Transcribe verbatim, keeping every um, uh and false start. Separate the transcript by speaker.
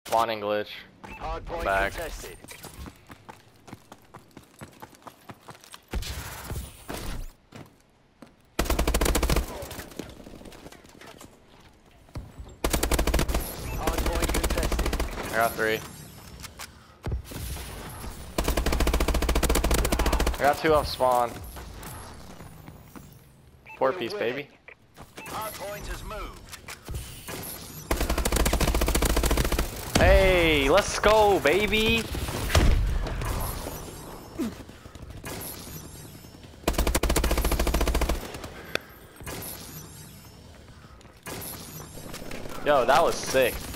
Speaker 1: Spawning glitch.
Speaker 2: Hard point
Speaker 1: Back.
Speaker 2: contested. Hard point contested.
Speaker 1: I got three. I got two off spawn. Four piece, baby.
Speaker 2: Hard point has moved.
Speaker 1: Hey, let's go, baby. Yo, that was sick.